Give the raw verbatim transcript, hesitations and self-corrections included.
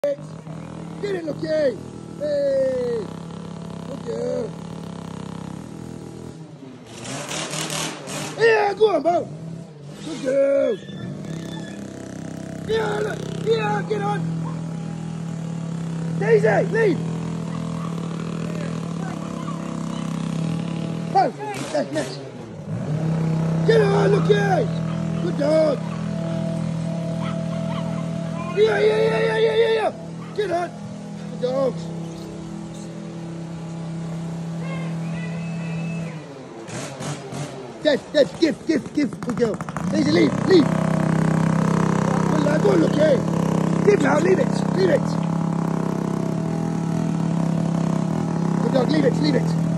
Get it, Lucky! Hey! Good girl. Yeah, go on, Bo. Good girl. Yeah, look. Yeah, get on. Daisy, lead. Bo, that's next. Get on, Lucky. Good dog. Yeah, yeah, yeah, yeah, yeah, yeah, yeah. Get on. Good dogs. Dad, Dad, give, give, give. Good girl. Daisy, leave, leave. Well, uh, go on, Lucky. Give now, leave it, leave it. Good dog, leave it, leave it.